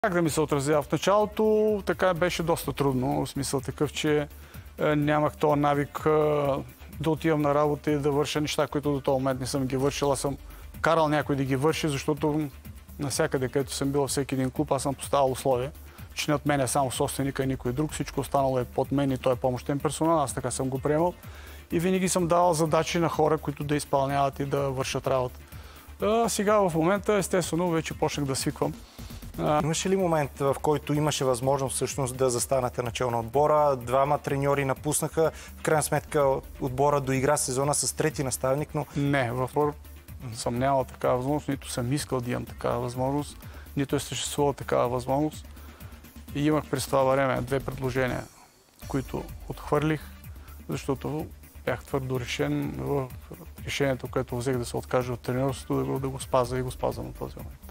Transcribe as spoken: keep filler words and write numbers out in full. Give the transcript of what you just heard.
Как да ми се отразява? В началото така беше доста трудно, в смисъл такъв, че е, нямах този навик е, да отивам на работа и да върша неща, които до този момент не съм ги вършил. Аз съм карал някой да ги върши, защото навсякъде, където съм бил, всеки един клуб, аз съм поставил условия, че не от мен е само собственика и никой друг, всичко останало е под мен и той е помощен персонал, аз така съм го приемал. И винаги съм давал задачи на хора, които да изпълняват и да вършат работа. А, сега в момента, естествено, вече почнах да свиквам. Имаше ли момент, в който имаше възможност всъщност да застанете начало на отбора? Двама треньори напуснаха. В крайна сметка отбора доигра сезона с трети наставник, но... Не, в отбор съм нямал такава възможност, нито съм искал да имам такава възможност, нито е съществувала такава възможност. И имах през това време две предложения, които отхвърлих, защото бях твърдо решен в решението, което взех да се откажа от тренерството, да го, да го спазя и го спазвам на този момент.